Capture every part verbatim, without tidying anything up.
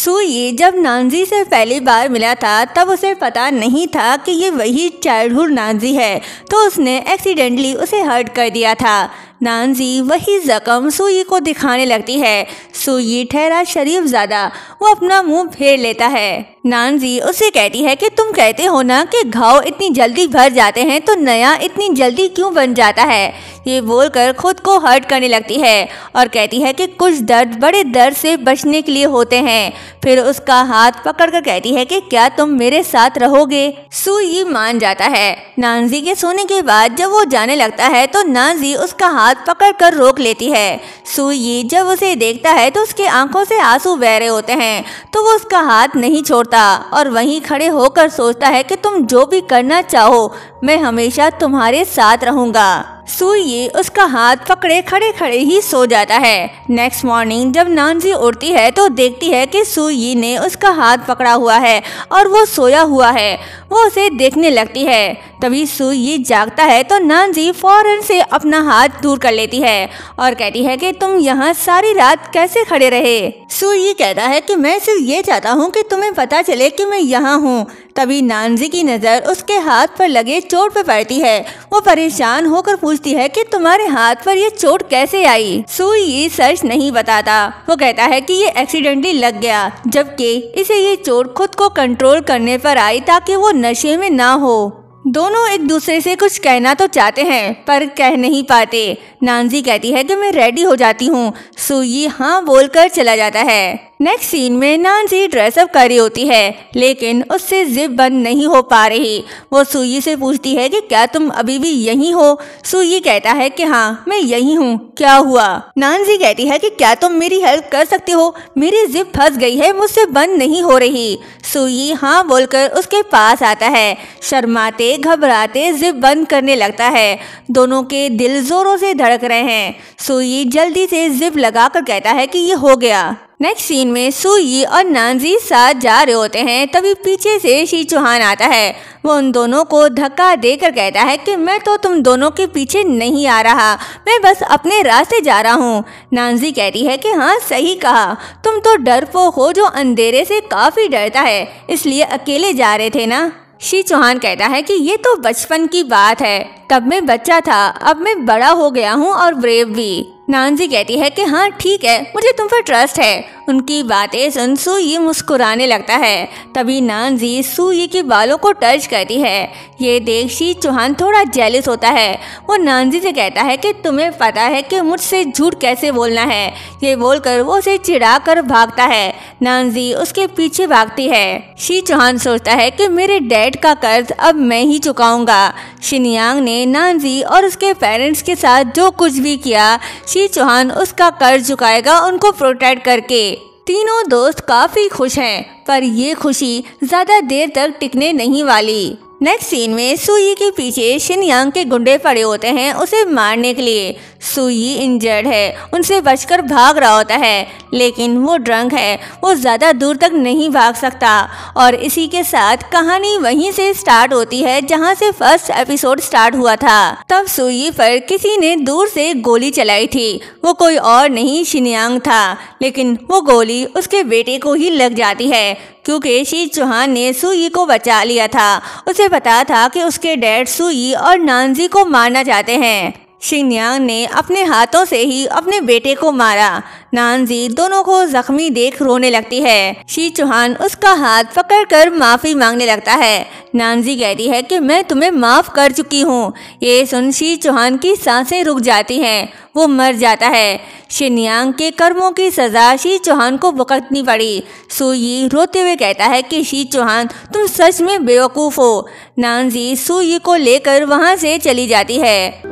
सुई जब नानजी से पहली बार मिला था तब उसे पता नहीं था कि ये वही चाइल्डहुड नानजी है, तो उसने एक्सीडेंटली उसे हर्ट कर दिया था। नानजी वही जख्म सुई को दिखाने लगती है। सुई ठहरा शरीफ ज़्यादा, वो अपना मुंह फेर लेता है। नानजी उससे कहती है कि तुम कहते हो ना कि घाव इतनी जल्दी भर जाते हैं तो नया इतनी जल्दी क्यों बन जाता है। ये बोलकर खुद को हर्ट करने लगती है और कहती है कि कुछ दर्द बड़े दर्द से बचने के लिए होते हैं। फिर उसका हाथ पकड़कर कहती है कि क्या तुम मेरे साथ रहोगे। सुई मान जाता है। नानजी के सोने के बाद जब वो जाने लगता है तो नानजी उसका हाथ पकड़कर रोक लेती है। सुई जब उसे देखता है तो उसके आंखों से आंसू बह रहे होते हैं, तो वो उसका हाथ नहीं छोड़ता और वहीं खड़े होकर सोचता है कि तुम जो भी करना चाहो मैं हमेशा तुम्हारे साथ रहूंगा। सुई उसका हाथ पकड़े खड़े खड़े ही सो जाता है। नेक्स्ट मॉर्निंग जब नानजी उठती है तो देखती है कि सुई ने उसका हाथ पकड़ा हुआ है और वो सोया हुआ है। वो उसे देखने लगती है। तभी सुई जागता है तो नानजी फौरन से अपना हाथ दूर कर लेती है और कहती है कि तुम यहाँ सारी रात कैसे खड़े रहे। सुई कहता है कि मैं सिर्फ ये चाहता हूँ कि तुम्हें पता चले कि मैं यहाँ हूँ। तभी नानजी की नज़र उसके हाथ पर लगे चोट पर पड़ती है। वो परेशान होकर पूछती है कि तुम्हारे हाथ पर ये चोट कैसे आई। सुई सच नहीं बताता। वो कहता है कि ये एक्सीडेंटली लग गया, जबकि इसे ये चोट खुद को कंट्रोल करने पर आई ताकि वो नशे में ना हो। दोनों एक दूसरे से कुछ कहना तो चाहते हैं पर कह नहीं पाते। नानजी कहती है कि मैं रेडी हो जाती हूँ। सुई हाँ बोलकर चला जाता है। नेक्स्ट सीन में नानजी ड्रेसअप कर रही होती है, लेकिन उससे जिप बंद नहीं हो पा रही। वो सुई से पूछती है कि क्या तुम अभी भी यहीं हो। सुई कहता है कि हाँ मैं यहीं हूँ, क्या हुआ। नानजी कहती है कि क्या तुम मेरी हेल्प कर सकते हो, मेरी जिप फंस गई है, मुझसे बंद नहीं हो रही। सुई हाँ बोलकर उसके पास आता है। शर्माते घबराते जिप बंद करने लगता है। दोनों के दिल जोरों से धड़क रहे हैं। सुई जल्दी से जिप लगाकर कहता है कि ये हो गया। नेक्स्ट सीन में सुई और नानजी साथ जा रहे होते हैं। तभी पीछे से शी चौहान आता है। वो उन दोनों को धक्का देकर कहता है कि मैं तो तुम दोनों के पीछे नहीं आ रहा, मैं बस अपने रास्ते जा रहा हूँ। नानजी कहती है कि हाँ सही कहा, तुम तो डरपोक हो जो अंधेरे से काफ़ी डरता है, इसलिए अकेले जा रहे थे ना। शी चौहान कहता है कि ये तो बचपन की बात है, तब मैं बच्चा था, अब मैं बड़ा हो गया हूँ और ब्रेव भी। नानजी कहती है कि हाँ ठीक है, मुझे तुम पर ट्रस्ट है। उनकी बातें सुन सुई मुस्कुराने लगता है। तभी नानजी सुई के बालों को टच करती है। ये देख शी चौहान थोड़ा जेलस होता है। वो नानजी से कहता है कि तुम्हें पता है कि मुझसे झूठ कैसे बोलना है। ये बोलकर वो उसे चिढ़ा कर भागता है। नानजी उसके पीछे भागती है। शी चौहान सोचता है कि मेरे डैड का कर्ज अब मैं ही चुकाऊंगा। शिनयांग ने नानजी और उसके पेरेंट्स के साथ जो कुछ भी किया, शी चौहान उसका कर्ज चुकाएगा उनको प्रोटेक्ट करके। तीनों दोस्त काफी खुश हैं, पर ये खुशी ज्यादा देर तक टिकने नहीं वाली। नेक्स्ट सीन में सुई के पीछे शिनयांग के गुंडे पड़े होते हैं उसे मारने के लिए। सुई इंजर्ड है, उनसे बचकर भाग रहा होता है, लेकिन वो ड्रंक है, वो ज़्यादा दूर तक नहीं भाग सकता। और इसी के साथ कहानी वहीं से स्टार्ट होती है जहां से फर्स्ट एपिसोड स्टार्ट हुआ था। तब सुई पर किसी ने दूर से गोली चलाई थी। वो कोई और नहीं शिनयांग था, लेकिन वो गोली उसके बेटे को ही लग जाती है, क्योंकि शी चौहान ने सुई को बचा लिया था। उसे पता था कि उसके डैड सुई और नानजी को मारना चाहते हैं। शिनयांग ने अपने हाथों से ही अपने बेटे को मारा। नानजी दोनों को जख्मी देख रोने लगती है। शी चौहान उसका हाथ पकड़कर माफ़ी मांगने लगता है। नानजी कहती है कि मैं तुम्हें माफ़ कर चुकी हूँ। ये सुन शी चौहान की सांसें रुक जाती हैं, वो मर जाता है। शिनयांग के कर्मों की सज़ा शी चौहान को भुगतनी पड़ी। सुई रोते हुए कहता है कि शी चौहान तुम सच में बेवकूफ़ हो। नानजी सुई को लेकर वहाँ से चली जाती है।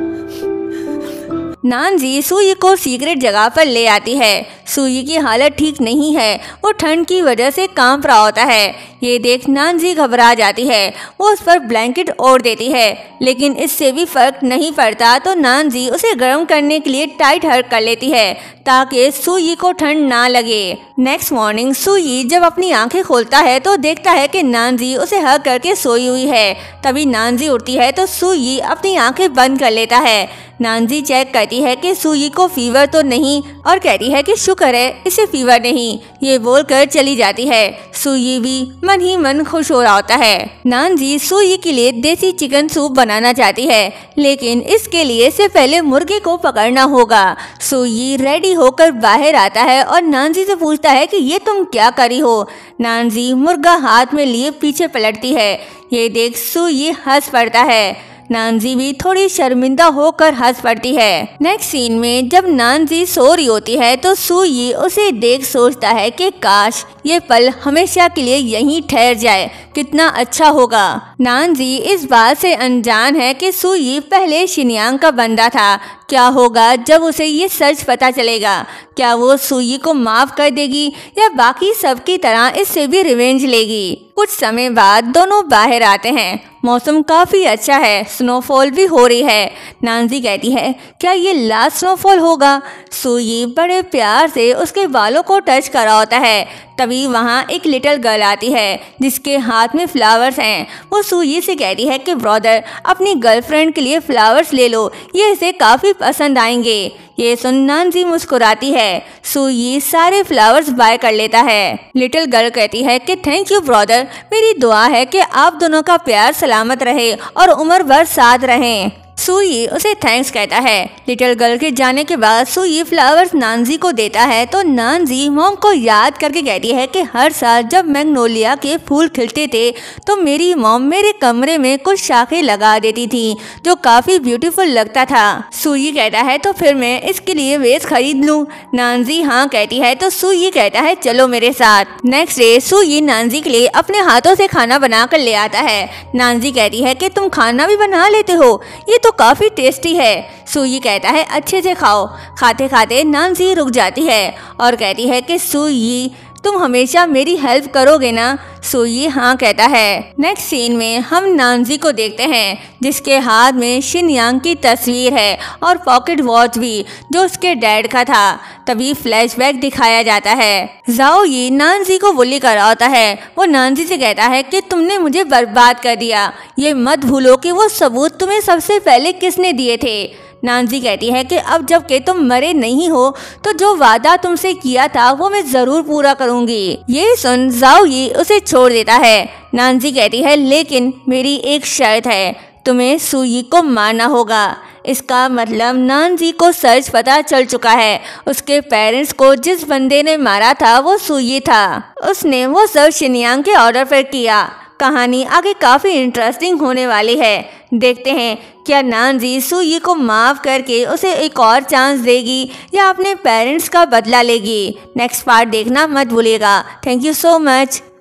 नानजी सुई को सीक्रेट जगह पर ले आती है। सुई की हालत ठीक नहीं है, वो ठंड की वजह से कांप रहा होता है। ये देख नानजी घबरा जाती है। वो उस पर ब्लैंकेट ओढ़ देती है, लेकिन इससे भी फर्क नहीं पड़ता, तो नानजी उसे गर्म करने के लिए टाइट हग कर लेती है ताकि सुई को ठंड ना लगे। नेक्स्ट मॉर्निंग सुई जब अपनी आंखें खोलता है तो देखता है कि नानजी उसे हग करके सोई हुई है। तभी नानजी उठती है तो सुई अपनी आंखें बंद कर लेता है। नानजी चेक करती है कि सुई को फीवर तो नहीं और कहती है कि शुक्र है इसे फीवर नहीं। ये बोलकर चली जाती है। सुई भी मन ही मन खुश हो रहा होता है। नानजी सुई के लिए देसी चिकन सूप बनाना चाहती है, लेकिन इसके लिए से पहले मुर्गे को पकड़ना होगा। सुई रेडी होकर बाहर आता है और नानजी से पूछता है कि ये तुम क्या करी हो। नानजी मुर्गा हाथ में लिए पीछे पलटती है। ये देख सुई हंस पड़ता है। नानजी भी थोड़ी शर्मिंदा होकर हंस पड़ती है। नेक्स्ट सीन में जब नानजी सो रही होती है तो सुई उसे देख सोचता है कि काश ये पल हमेशा के लिए यहीं ठहर जाए, कितना अच्छा होगा। नानजी इस बात से अनजान है कि सुई पहले शिनयांग का बंदा था। क्या होगा जब उसे ये सच पता चलेगा? क्या वो सुई को माफ कर देगी या बाकी सबकी तरह इससे भी रिवेंज लेगी? कुछ समय बाद दोनों बाहर आते हैं। मौसम काफी अच्छा है, स्नोफॉल भी हो रही है। नानजी कहती है क्या ये लास्ट स्नोफॉल होगा? सुई बड़े प्यार से उसके बालों को टच कर रहा होता है। तभी वहाँ एक लिटिल गर्ल आती है जिसके हाथ में फ्लावर्स हैं। वो सुई से कहती है कि ब्रदर अपनी गर्लफ्रेंड के लिए फ्लावर्स ले लो, ये इसे काफ़ी पसंद आएंगे। ये सुन नानजी मुस्कुराती है। सुई सारे फ्लावर्स बाय कर लेता है। लिटिल गर्ल कहती है कि थैंक यू ब्रदर, मेरी दुआ है कि आप दोनों का प्यार सलामत रहे और उम्र भर साथ रहें। सुई उसे थैंक्स कहता है। लिटिल गर्ल के जाने के बाद सुई फ्लावर्स नानजी को देता है तो नानजी मॉम को याद करके कहती है कि हर साल जब मैग्नोलिया के फूल खिलते थे तो मेरी मॉम मेरे कमरे में कुछ शाखें लगा देती थी जो काफ़ी ब्यूटीफुल लगता था। सुई कहता है तो फिर मैं इसके लिए वेस खरीद लूँ? नानजी हाँ कहती है तो सुई कहता है चलो मेरे साथ। नेक्स्ट डे सुई नानजी के लिए अपने हाथों से खाना बना कर ले आता है। नानजी कहती है कि तुम खाना भी बना लेते हो, ये तो काफी टेस्टी है। सुई कहता है अच्छे से खाओ। खाते खाते नानजी रुक जाती है और कहती है कि सुई तुम हमेशा मेरी हेल्प करोगे ना? सुई हाँ कहता है। नेक्स्ट सीन में हम नानजी को देखते हैं जिसके हाथ में शिनयांग की तस्वीर है और पॉकेट वॉच भी जो उसके डैड का था। तभी फ्लैशबैक दिखाया जाता है। जाओ ये नानजी को बुली कर रहा होता है। वो नानजी से कहता है कि तुमने मुझे बर्बाद कर दिया, ये मत भूलो कि वो सबूत तुम्हें सबसे पहले किसने दिए थे। नानजी कहती है कि अब जब के तुम मरे नहीं हो तो जो वादा तुमसे किया था वो मैं जरूर पूरा करूंगी। ये सुन जाओ ये उसे छोड़ देता है। नानजी कहती है लेकिन मेरी एक शर्त है, तुम्हें सुई को मारना होगा। इसका मतलब नानजी को सच पता चल चुका है। उसके पेरेंट्स को जिस बंदे ने मारा था वो सुई था। उसने वो सब शिनयांग के ऑर्डर पर किया। कहानी आगे काफ़ी इंटरेस्टिंग होने वाली है। देखते हैं क्या नानजी सुई को माफ़ करके उसे एक और चांस देगी या अपने पेरेंट्स का बदला लेगी। नेक्स्ट पार्ट देखना मत भूलिएगा। Thank you so much.